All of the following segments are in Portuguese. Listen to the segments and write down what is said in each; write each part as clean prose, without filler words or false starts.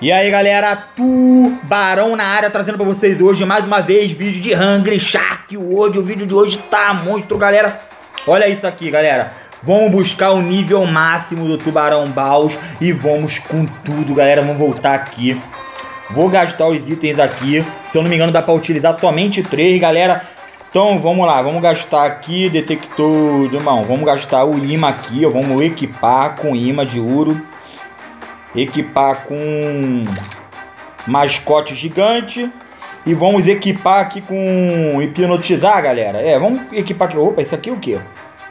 E aí galera, Tubarão na área, trazendo pra vocês hoje mais uma vez vídeo de Hungry Shark. Hoje, o vídeo de hoje tá monstro, galera. Olha isso aqui, galera. Vamos buscar o nível máximo do Tubarão Baus e vamos com tudo, galera. Vamos voltar aqui. Vou gastar os itens aqui. Se eu não me engano, dá pra utilizar somente 3, galera. Então vamos lá, vamos gastar aqui detector de mão. Vamos gastar o imã aqui, ó. Vamos equipar com imã de ouro. Equipar com mascote gigante. E vamos equipar aqui com hipnotizar, galera. Vamos equipar aqui. Opa, isso aqui é o que?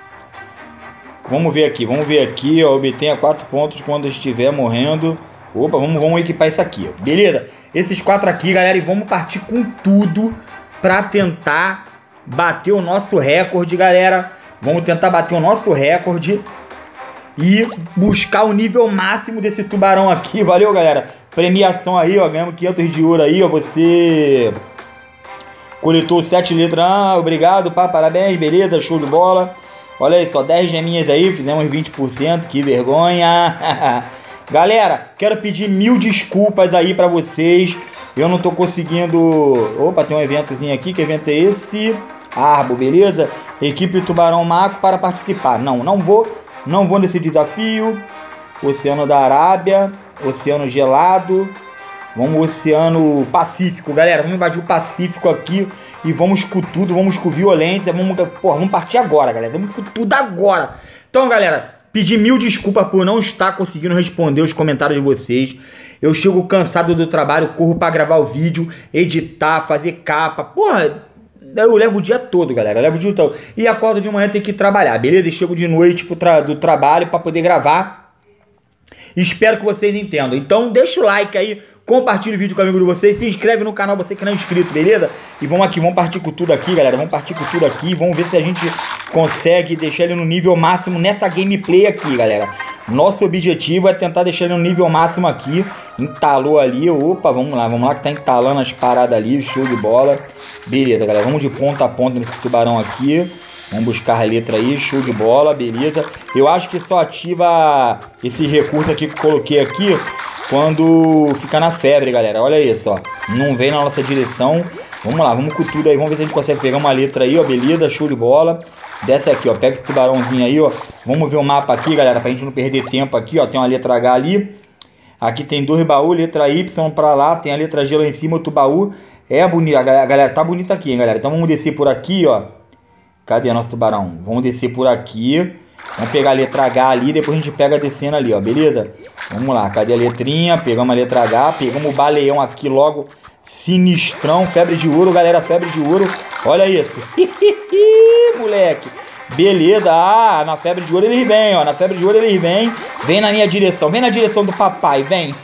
Vamos ver aqui, ó. Obtenha 4 pontos quando estiver morrendo. Opa, vamos equipar isso aqui, ó. Beleza? Esses 4 aqui, galera, e vamos partir com tudo pra tentar bater o nosso recorde, galera. Vamos tentar bater o nosso recorde e buscar o nível máximo desse tubarão aqui. Valeu, galera. Premiação aí, ó. Ganhamos 500 de ouro aí, ó. Você coletou 7 letras. Ah, obrigado, pá. Parabéns, beleza. Show de bola. Olha aí, só 10 geminhas aí. Fizemos 20%. Que vergonha. Galera, quero pedir 1000 desculpas aí pra vocês. Eu não tô conseguindo... Opa, tem um eventozinho aqui. Que evento é esse? Arbo, beleza? Equipe Tubarão Maco para participar. Não vou nesse desafio. Oceano da Arábia. Oceano gelado. Vamos Oceano Pacífico, galera. Vamos invadir o Pacífico aqui. E vamos com tudo. Vamos com violência. Vamos partir agora, galera. Vamos com tudo agora. Então, galera, pedir 1000 desculpas por não estar conseguindo responder os comentários de vocês. Eu chego cansado do trabalho. Corro pra gravar o vídeo. Editar, fazer capa. Porra, eu levo o dia todo, galera. Eu levo o dia todo. E acordo de manhã, tenho que trabalhar, beleza? E chego de noite do trabalho pra poder gravar. Espero que vocês entendam. Então, deixa o like aí. Compartilha o vídeo com o amigo de vocês. Se inscreve no canal, você que não é inscrito, beleza? E vamos aqui, vamos partir com tudo aqui, galera. Vamos partir com tudo aqui. Vamos ver se a gente consegue deixar ele no nível máximo nessa gameplay aqui, galera. Nosso objetivo é tentar deixar ele no nível máximo aqui. Entalou ali. Opa, vamos lá que tá entalando as paradas ali. Show de bola. Beleza, galera. Vamos de ponta a ponta nesse tubarão aqui. Vamos buscar a letra aí. Show de bola, beleza. Eu acho que só ativa esse recurso aqui que eu coloquei aqui quando fica na febre, galera. Olha isso, ó. Não vem na nossa direção. Vamos lá, vamos com tudo aí. Vamos ver se a gente consegue pegar uma letra aí, ó. Beleza, show de bola. Desce aqui, ó. Pega esse tubarãozinho aí, ó. Vamos ver o mapa aqui, galera, pra gente não perder tempo aqui, ó. Tem uma letra H ali. Aqui tem 2 baús, letra Y pra lá. Tem a letra G lá em cima, outro baú. É bonito, a galera tá bonito aqui, hein, galera. Então vamos descer por aqui, ó. Cadê nosso tubarão? Vamos descer por aqui. Vamos pegar a letra H ali, depois a gente pega descendo ali, ó. Beleza? Vamos lá, cadê a letrinha? Pegamos a letra H, pegamos o baleão aqui logo. Sinistrão, febre de ouro, galera, febre de ouro. Olha isso. Moleque. Beleza, na febre de ouro ele vem, ó. Na febre de ouro ele vem. Vem na minha direção, vem na direção do papai, vem.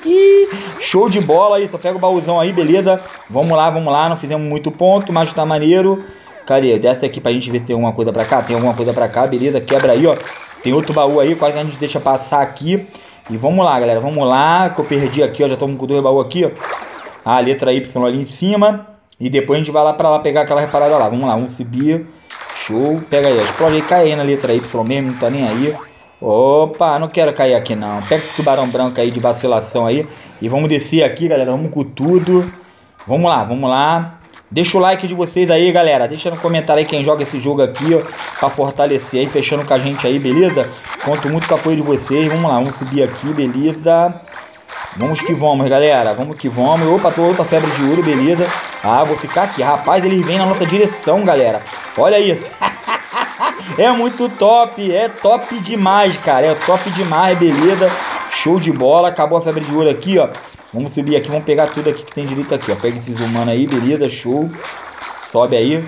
Show de bola aí, só pega o baúzão aí, beleza? Vamos lá, não fizemos muito ponto, mas tá maneiro. Cadê? Desce aqui pra gente ver se tem alguma coisa pra cá. Tem alguma coisa pra cá, beleza? Quebra aí, ó. Tem outro baú aí, quase a gente deixa passar aqui. E vamos lá, galera, vamos lá. Que eu perdi aqui, ó. Já estamos com 2 baús aqui, ó. A letra Y ali em cima. E depois a gente vai lá pra lá pegar aquela reparada lá. Vamos lá, vamos subir. Show. Pega aí, ó. Explode aí, cai aí na letra Y mesmo, não tá nem aí. Opa, não quero cair aqui não. Pega esse tubarão branco aí de vacilação aí. E vamos descer aqui, galera. Vamos com tudo. Vamos lá. Deixa o like de vocês aí, galera. Deixa no comentário aí quem joga esse jogo aqui, ó. Pra fortalecer aí, fechando com a gente aí, beleza? Conto muito com o apoio de vocês. Vamos lá, vamos subir aqui, beleza? Vamos que vamos, galera. Vamos que vamos. Opa, tô outra febre de ouro, beleza? Vou ficar aqui. Rapaz, ele vem na nossa direção, galera. Olha isso. É muito top. É top demais, cara. É top demais, beleza? Show de bola. Acabou a febre de ouro aqui, ó. Vamos subir aqui, vamos pegar tudo aqui que tem direito aqui, ó. Pega esses humanos aí, beleza, show. Sobe aí,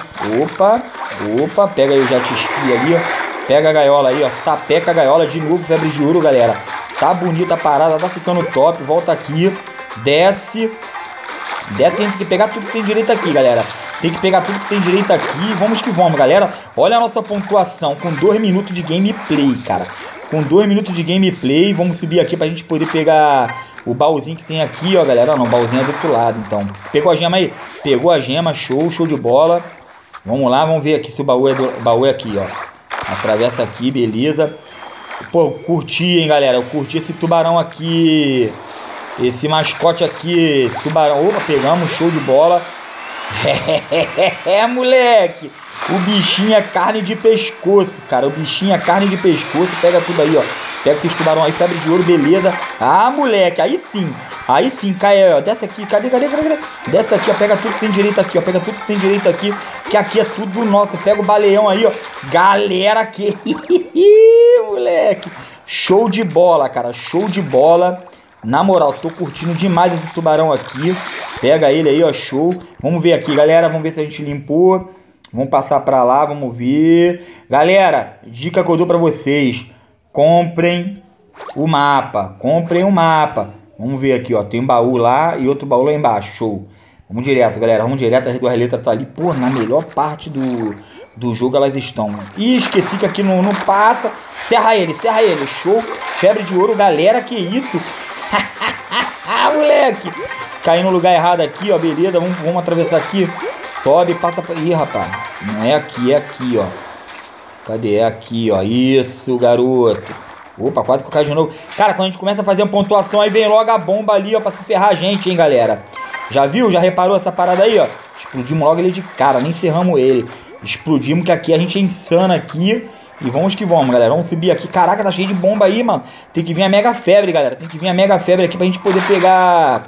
opa, pega aí o jet ski ali, ó. Pega a gaiola aí, ó, sapeca a gaiola de novo, febre de ouro, galera. Tá bonita a parada, tá ficando top, volta aqui, desce, tem que pegar tudo que tem direito aqui, galera. Tem que pegar tudo que tem direito aqui, vamos que vamos, galera. Olha a nossa pontuação, com 2 minutos de gameplay, cara. Com 2 minutos de gameplay, vamos subir aqui pra gente poder pegar o baúzinho que tem aqui, ó, galera. Não, o baúzinho é do outro lado, então. Pegou a gema aí? Pegou a gema, show de bola. Vamos lá, vamos ver aqui se o baú é aqui, ó. Atravessa aqui, beleza. Pô, curti, hein, galera. Eu curti esse tubarão aqui. Esse mascote aqui, tubarão. Opa, pegamos, show de bola. Moleque. O bichinho é carne de pescoço, cara. O bichinho é carne de pescoço. Pega tudo aí, ó. Pega esses tubarão aí, febre de ouro, beleza. Ah, moleque, aí sim. Aí sim, cai aí, ó. Desce aqui, cadê? Desce aqui, ó. Pega tudo que tem direito aqui, ó. Pega tudo que tem direito aqui. Que aqui é tudo nosso. Pega o baleão aí, ó. Galera, que... moleque. Show de bola, cara. Show de bola. Na moral, tô curtindo demais esse tubarão aqui. Pega ele aí, ó. Show. Vamos ver aqui, galera. Vamos ver se a gente limpou. Vamos passar pra lá, vamos ver. Galera, dica que eu dou pra vocês. Comprem o mapa. Comprem o mapa. Vamos ver aqui, ó. Tem um baú lá e outro baú lá embaixo. Show. Vamos direto, galera. Vamos direto. As duas letras tá ali. Pô, na melhor parte do jogo elas estão. Ih, esqueci que aqui não passa. Serra ele. Show. Febre de ouro, galera. Que isso? Moleque. Caí no lugar errado aqui, ó. Beleza. Vamos atravessar aqui. Sobe, passa pra... Ih, rapaz. Não é aqui, é aqui, ó. Cadê? É aqui, ó. Isso, garoto. Opa, quase que eu caio de novo. Cara, quando a gente começa a fazer uma pontuação, aí vem logo a bomba ali, ó, pra se ferrar a gente, hein, galera. Já viu? Já reparou essa parada aí, ó? Explodimos logo ele de cara, nem encerramos ele. Explodimos, que aqui a gente é insano aqui. E vamos que vamos, galera. Vamos subir aqui. Caraca, tá cheio de bomba aí, mano. Tem que vir a mega febre, galera. Tem que vir a mega febre aqui pra gente poder pegar...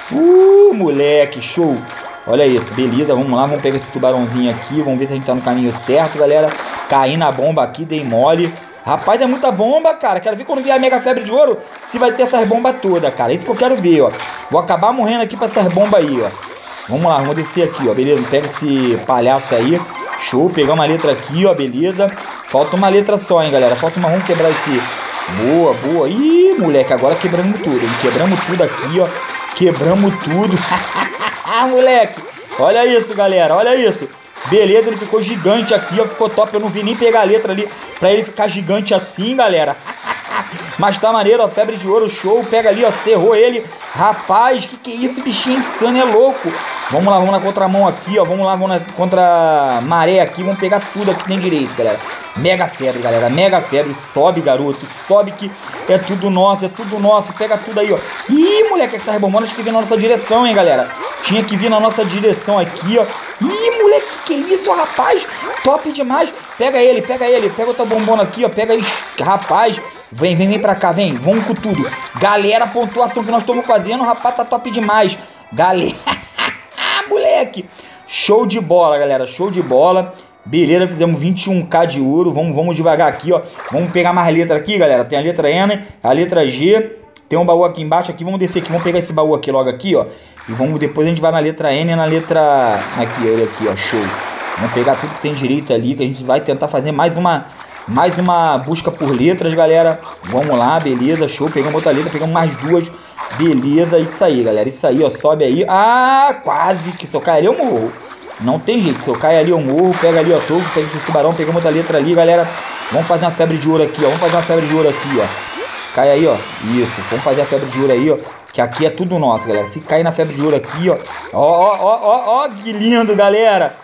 moleque, show. Olha isso, beleza, vamos lá, vamos pegar esse tubarãozinho aqui, vamos ver se a gente tá no caminho certo, galera. Caí na bomba aqui, dei mole. Rapaz, é muita bomba, cara. Quero ver quando vier a mega febre de ouro, se vai ter essas bombas todas, cara. Isso que eu quero ver, ó. Vou acabar morrendo aqui pra essas bombas aí, ó. Vamos lá, vamos descer aqui, ó, beleza. Pega esse palhaço aí. Show, pegar uma letra aqui, ó, beleza. Falta uma letra só, hein, galera. Falta uma, vamos quebrar esse... Boa, boa. Ih, moleque, agora quebramos tudo, hein. Quebramos tudo aqui, ó. Quebramos tudo. Moleque. Olha isso, galera. Olha isso. Beleza, ele ficou gigante aqui, ó. Ficou top. Eu não vi nem pegar a letra ali pra ele ficar gigante assim, galera. Mas tá maneiro, ó. Febre de ouro, show. Pega ali, ó. Cerrou ele. Rapaz, que é isso? Bichinho insano, é louco. Vamos lá, vamos na contramão aqui, ó. Vamos lá, vamos na contra maré aqui. Vamos pegar tudo aqui que tem direito, galera. Mega febre, galera. Mega febre. Sobe, garoto. Sobe que é tudo nosso, é tudo nosso. Pega tudo aí, ó. Ih, moleque, essa rebomona tinha que vir na nossa direção, hein, galera. Tinha que vir na nossa direção aqui, ó. Ih, moleque, que isso, rapaz. Top demais. Pega ele, pega ele. Pega outra bombona aqui, ó. Pega aí, rapaz. Vem pra cá, vem. Vamos com tudo. Galera, a pontuação que nós estamos fazendo, rapaz, tá top demais. Galera, moleque. Show de bola, galera. Show de bola. Beleza, fizemos 21k de ouro. Vamos devagar aqui, ó. Vamos pegar mais letra aqui, galera. Tem a letra N, a letra G. Tem um baú aqui embaixo aqui. Vamos descer aqui. Vamos pegar esse baú aqui logo aqui, ó. E vamos depois a gente vai na letra N e na letra... Aqui, olha aqui, ó. Show. Vamos pegar tudo que tem direito ali, que a gente vai tentar fazer mais uma busca por letras, galera. Vamos lá, beleza, show. Pegamos outra letra, pegamos mais duas. Beleza, isso aí, galera. Isso aí, ó. Sobe aí. Ah, quase que se eu cair ali eu morro. Não tem jeito, se eu cair ali eu morro. Pega ali, ó, togo, pega esse tubarão. Pegamos outra letra ali, galera. Vamos fazer uma febre de ouro aqui, ó. Vamos fazer uma febre de ouro aqui, ó. Cai aí, ó. Isso, vamos fazer a febre de ouro aí, ó. Que aqui é tudo nosso, galera. Se cair na febre de ouro aqui, ó. Ó, que lindo, galera.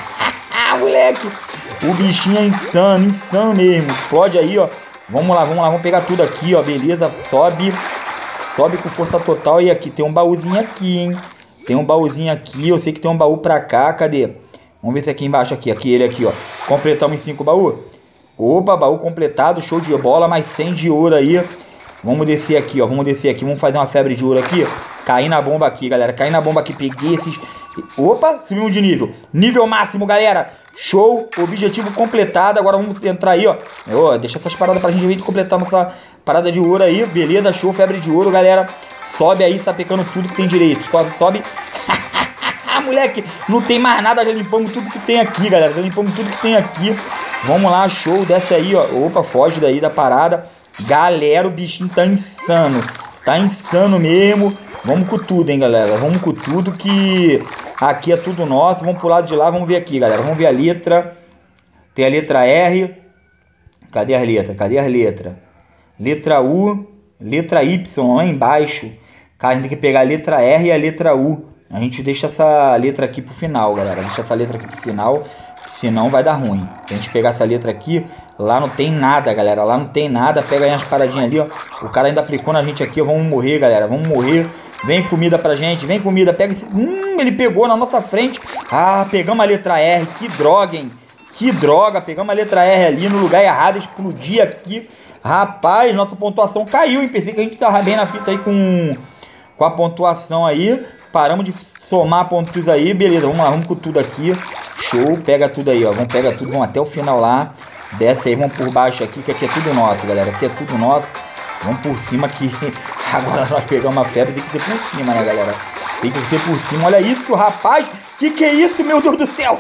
Moleque. O bichinho é insano, insano mesmo. Explode aí, ó. Vamos lá, vamos pegar tudo aqui, ó. Beleza, sobe. Sobe com força total. E aqui tem um baúzinho aqui, hein. Tem um baúzinho aqui. Eu sei que tem um baú pra cá. Cadê? Vamos ver se aqui embaixo, aqui. Aqui, ele aqui, ó. Completamos em 5 baús. Opa, baú completado. Show de bola. Mais 100 de ouro aí. Vamos descer aqui, ó. Vamos descer aqui. Vamos fazer uma febre de ouro aqui. Cair na bomba aqui, galera. Cair na bomba aqui. Peguei esses... Opa, subimos de nível. Nível máximo, galera. Show. Objetivo completado. Agora vamos entrar aí, ó. Deixa essas paradas pra gente completar nossa parada de ouro aí. Beleza, show. Febre de ouro, galera. Sobe aí, sapecando tudo que tem direito. Sobe, sobe. Moleque, não tem mais nada. Já limpamos tudo que tem aqui, galera. Já limpamos tudo que tem aqui. Vamos lá, show. Desce aí, ó. Opa, foge daí da parada. Galera, o bichinho tá insano. Tá insano mesmo. Vamos com tudo, hein, galera. Vamos com tudo que aqui é tudo nosso. Vamos pro lado de lá, vamos ver aqui, galera. Vamos ver a letra. Tem a letra R. Cadê as letras? Cadê as letras? Letra U. Letra Y lá embaixo. Cara, a gente tem que pegar a letra R e a letra U. A gente deixa essa letra aqui pro final, galera. Deixa essa letra aqui pro final. senão vai dar ruim. Se a gente pegar essa letra aqui, lá não tem nada, galera. Lá não tem nada. Pega aí as paradinhas ali, ó. O cara ainda aplicou na gente aqui, ó. Vamos morrer, galera. Vamos morrer. Vem comida pra gente. Vem comida. Pega esse... ele pegou na nossa frente. Ah, pegamos a letra R. Que droga, hein? Que droga. Pegamos a letra R ali no lugar errado. Explodir aqui. Rapaz, nossa pontuação caiu, hein? Pensei que a gente tava bem na fita aí com a pontuação aí. Paramos de somar pontos aí. Beleza, vamos lá. Vamos com tudo aqui. Show. Pega tudo aí, ó. Vamos pegar tudo. Vamos até o final lá. Desce aí. Vamos por baixo aqui, que aqui é tudo nosso, galera. Aqui é tudo nosso. Vamos por cima aqui. Agora nós pegamos uma febre. Tem que ser por cima, né, galera? Tem que ser por cima. Olha isso, rapaz. Que é isso, meu Deus do céu?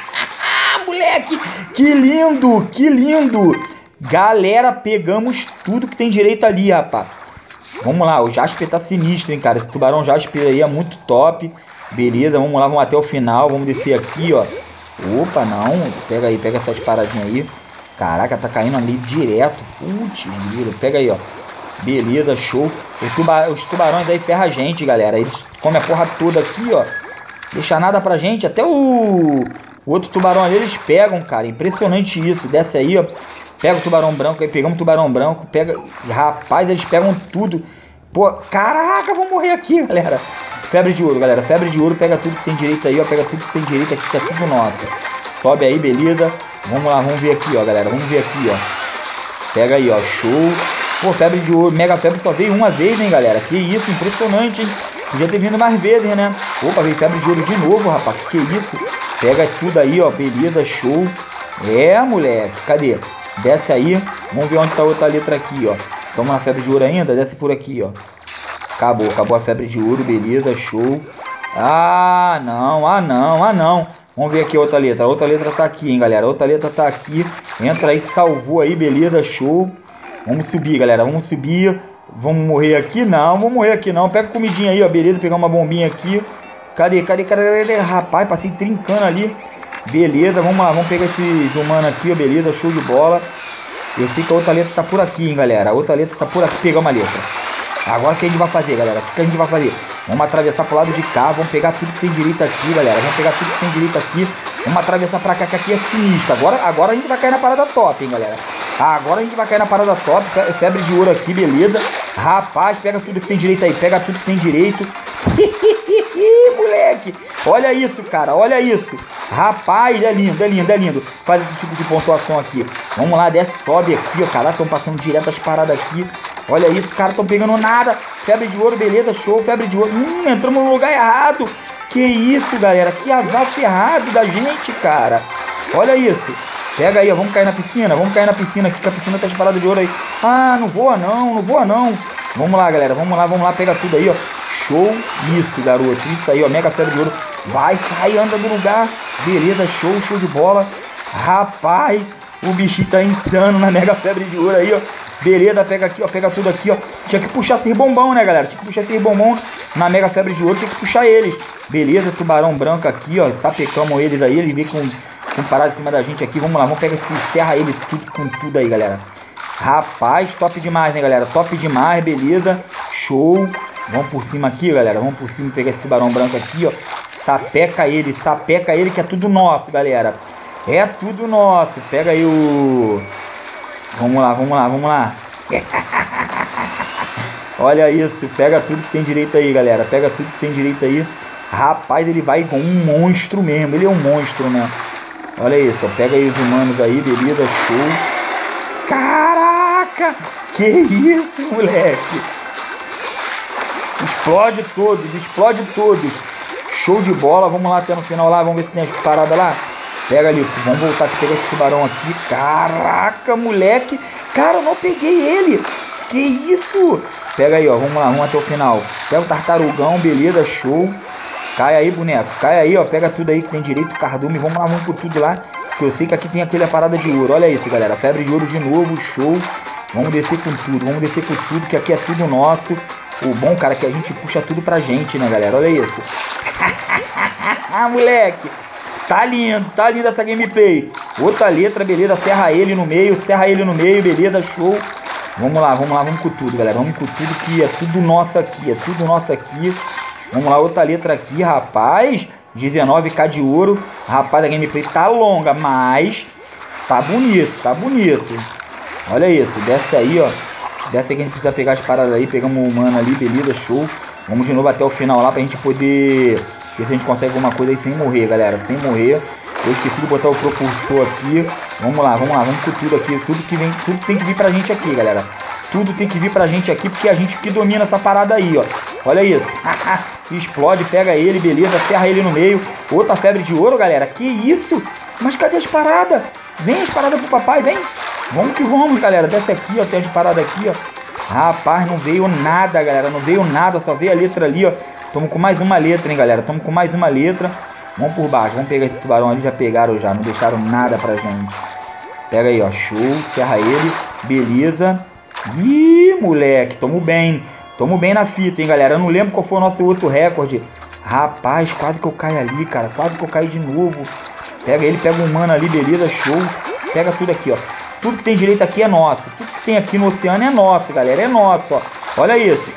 Moleque. Que lindo. Que lindo. Galera, pegamos tudo que tem direito ali, rapaz. Vamos lá, o Jasper tá sinistro, hein, cara. Esse tubarão Jasper aí é muito top. Beleza, vamos lá, vamos até o final. Vamos descer aqui, ó. Opa, não. Pega aí, pega essas paradinhas aí. Caraca, tá caindo ali direto. Putz, pega aí, ó. Beleza, show. Os tubarões aí ferram a gente, galera. Eles comem a porra toda aqui, ó. Deixa nada pra gente. Até o outro tubarão ali eles pegam, cara. Impressionante isso. Desce aí, ó. Pega o tubarão branco aí, pegamos o tubarão branco, pega... Rapaz, eles pegam tudo. Pô, caraca, vou morrer aqui, galera. Febre de ouro, galera, febre de ouro, pega tudo que tem direito aí, ó. Pega tudo que tem direito aqui, que é tudo nosso. Sobe aí, beleza. Vamos lá, vamos ver aqui, ó, galera. Vamos ver aqui, ó. Pega aí, ó, show. Pô, febre de ouro, mega febre só veio uma vez, hein, galera. Que isso, impressionante, hein. Podia ter vindo mais vezes, né. Opa, veio febre de ouro de novo, rapaz. Que isso. Pega tudo aí, ó, beleza, show. É, moleque, cadê? Desce aí, vamos ver onde tá a outra letra aqui, ó. Toma uma febre de ouro ainda, desce por aqui, ó. Acabou a febre de ouro, beleza, show. Ah, não. Vamos ver aqui a outra letra. A outra letra tá aqui, hein, galera. A outra letra tá aqui. Entra aí, salvou aí, beleza, show. Vamos subir, galera, vamos subir. Vamos morrer aqui? Não, vamos morrer aqui não. Pega comidinha aí, ó, beleza, pegar uma bombinha aqui. Cadê? Rapaz, passei trincando ali. Beleza, vamos lá, vamos pegar esses humanos aqui, ó, beleza, show de bola. Eu sei que a outra letra tá por aqui, hein, galera. A outra letra tá por aqui, pegamos a letra. Agora o que a gente vai fazer, galera? O que a gente vai fazer? Vamos atravessar pro lado de cá, vamos pegar tudo que tem direito aqui, galera. Vamos pegar tudo que tem direito aqui. Vamos atravessar pra cá, que aqui é sinistro. Agora a gente vai cair na parada top, hein, galera. Agora a gente vai cair na parada top. Febre de ouro aqui, beleza. Rapaz, pega tudo que tem direito aí, pega tudo que tem direito. Moleque, olha isso, cara, olha isso. Rapaz, é lindo. Faz esse tipo de pontuação aqui. Vamos lá, desce, sobe aqui, ó. Cara, estão passando direto as paradas aqui. Olha isso, cara, estão pegando nada. Febre de ouro, beleza, show, febre de ouro. Entramos no lugar errado. Que isso, galera, que azar ferrado da gente, cara. Olha isso. Pega aí, ó, vamos cair na piscina aqui, que a piscina tá de parada de ouro aí. Ah, não voa não. Vamos lá, galera, vamos lá, pega tudo aí, ó. Show, isso, garoto, isso aí, ó, mega febre de ouro. Vai, sai, anda do lugar. Beleza, show de bola. Rapaz, o bichinho tá insano na mega febre de ouro aí, ó. Beleza, pega aqui, ó, pega tudo aqui, ó. Tinha que puxar esses bombão, né, galera? Tinha que puxar esses bombão na mega febre de ouro, tinha que puxar eles. Beleza, tubarão branco aqui, ó. Sapecamos eles aí, ele veio com parada em cima da gente aqui. Vamos lá, vamos pegar esse, encerra ele tudo com tudo aí, galera. Rapaz, top demais, né, galera? Top demais, beleza. Show. Vamos por cima aqui, galera. Vamos por cima pegar esse tubarão branco aqui, ó. Sapeca ele que é tudo nosso, galera. É tudo nosso. Pega aí o... Vamos lá. Olha isso. Pega tudo que tem direito aí, galera. Pega tudo que tem direito aí. Rapaz, ele vai com um monstro mesmo. Ele é um monstro, né? Olha isso. Ó. Pega aí os humanos aí, beleza. Show. Caraca! Que isso, moleque? Explode todos. Show de bola. Vamos lá até no final lá. Vamos ver se tem as paradas lá. Pega ali. Vamos voltar aqui, pegar esse tubarão aqui. Caraca, moleque. Cara, eu não peguei ele. Que isso? Pega aí, ó. Vamos lá, vamos até o final. Pega o tartarugão, beleza, show. Cai aí, boneco. Cai aí, ó. Pega tudo aí que tem direito, cardume. Vamos lá, vamos por tudo lá. Que eu sei que aqui tem aquela parada de ouro. Olha isso, galera. Febre de ouro de novo, show. Vamos descer com tudo, que aqui é tudo nosso. O bom, cara, é que a gente puxa tudo pra gente, né, galera? Olha isso. Moleque. Tá lindo essa gameplay. Outra letra, beleza. Serra ele no meio, beleza, show. Vamos lá, vamos com tudo, galera. Vamos com tudo que é tudo nosso aqui, Vamos lá, outra letra aqui, rapaz. 19k de ouro. Rapaz, a gameplay tá longa, mas tá bonito, tá bonito. Olha isso, desce aí, ó. Desce aí que a gente precisa pegar as paradas aí. Pegamos o humano ali, beleza, show. Vamos de novo até o final lá pra gente poder ver se a gente consegue alguma coisa aí sem morrer, galera. Sem morrer. Eu esqueci de botar o propulsor aqui. Vamos lá, vamos com tudo aqui. Tudo tem que vir pra gente aqui, galera. Tudo tem que vir pra gente aqui, porque a gente que domina essa parada aí, ó. Olha isso. Explode, pega ele, beleza. Ferra ele no meio. Outra febre de ouro, galera. Que isso? Mas cadê as paradas? Vem as paradas pro papai, vem. Vamos que vamos, galera. Desce aqui, ó. Tem as paradas aqui, ó. Rapaz, não veio nada, galera. Não veio nada, só veio a letra ali, ó. Tamo com mais uma letra, hein, galera. Tamo com mais uma letra. Vamos por baixo. Vamos pegar esse tubarão ali. Já pegaram já. Não deixaram nada pra gente. Pega aí, ó. Show. Ferra ele. Beleza. Ih, moleque. Tamo bem. Tamo bem na fita, hein, galera. Eu não lembro qual foi o nosso outro recorde. Rapaz, quase que eu caio ali, cara. Quase que eu caio de novo. Pega ele. Pega um humano ali. Beleza. Show. Pega tudo aqui, ó. Tudo que tem direito aqui é nosso. Tudo que tem aqui no oceano é nosso, galera. É nosso, ó. Olha isso.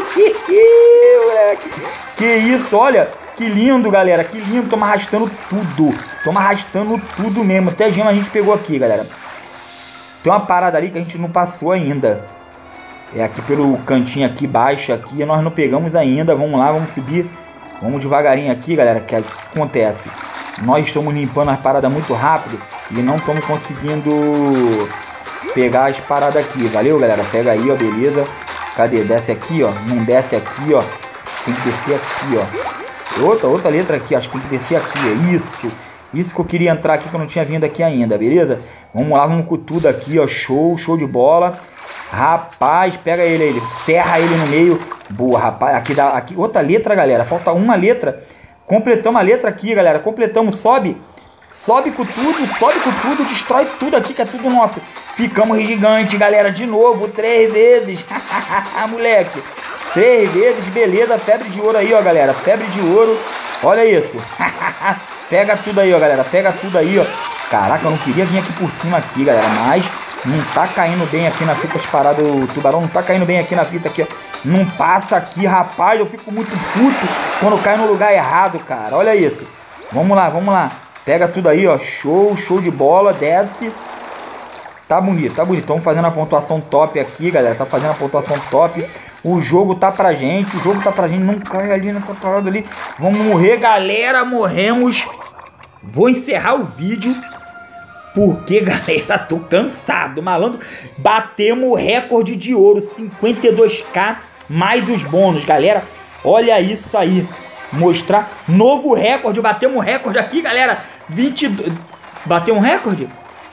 Moleque. Que isso, olha. Que lindo, galera. Que lindo. Tamo arrastando tudo. Tamo arrastando tudo mesmo. Até gema a gente pegou aqui, galera. Tem uma parada ali que a gente não passou ainda. É aqui pelo cantinho aqui, baixo aqui. Nós não pegamos ainda. Vamos lá, vamos subir. Vamos devagarinho aqui, galera. Que acontece? Nós estamos limpando as paradas muito rápido. E não estamos conseguindo pegar as paradas aqui. Valeu, galera? Pega aí, ó. Beleza. Cadê? Desce aqui, ó. Não desce aqui, ó. Tem que descer aqui, ó. Outra letra aqui. Acho que tem que descer aqui. É isso. Isso que eu queria entrar aqui, que eu não tinha vindo aqui ainda. Beleza? Vamos lá, vamos com tudo aqui, ó. Show, show de bola. Rapaz, pega ele aí. Ferra ele no meio. Boa, rapaz. Aqui outra letra, galera. Falta uma letra. Completamos a letra aqui, galera. Completamos. Sobe. Sobe com tudo, destrói tudo aqui, que é tudo nosso. Ficamos gigante, galera, de novo, 3 vezes. Moleque, 3 vezes, beleza. Febre de ouro aí, ó, galera. Febre de ouro, olha isso. Pega tudo aí, ó, galera. Pega tudo aí, ó. Caraca, eu não queria vir aqui por cima aqui, galera, mas não tá caindo bem aqui na fita as paradas. O tubarão não tá caindo bem aqui na fita aqui, ó. Não passa aqui, rapaz. Eu fico muito puto quando cai no lugar errado, cara. Olha isso. Vamos lá, vamos lá. Pega tudo aí, ó. Show, show de bola. Desce. Tá bonito, tá bonito. Estamos fazendo a pontuação top aqui, galera. Tá fazendo a pontuação top. O jogo tá pra gente. O jogo tá pra gente. Não cai ali nessa parada ali. Vamos morrer, galera. Morremos. Vou encerrar o vídeo. Porque, galera, tô cansado. Malandro. Batemos o recorde de ouro. 52k mais os bônus, galera. Olha isso aí. Mostrar novo recorde. Batemos um recorde aqui, galera. 22. Batemos um recorde?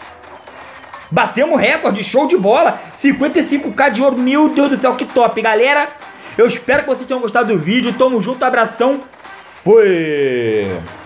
Batemos recorde. Show de bola. 55k de ouro. Meu Deus do céu, que top, galera. Eu espero que vocês tenham gostado do vídeo. Tamo junto, abração. Foi.